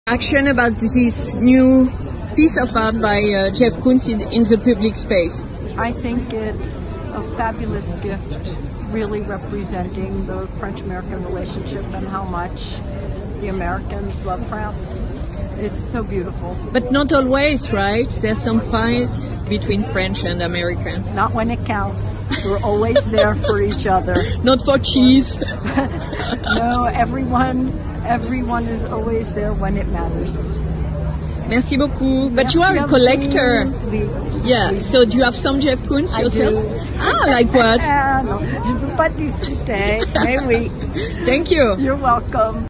Action about this new piece of art by Jeff Koons in the public space. I think it's a fabulous gift, really representing the French-American relationship and how much the Americans love France. It's so beautiful. But not always, right? There's some fight between French and Americans. Not when it counts. We're always there for each other. Not for cheese. No, everyone is always there when it matters. Merci beaucoup. But Merci you are a collector. Yeah, so do you have some Jeff Koons yourself? Ah, like what? Non, je ne peux pas discuter, mais oui. Thank you. You're welcome.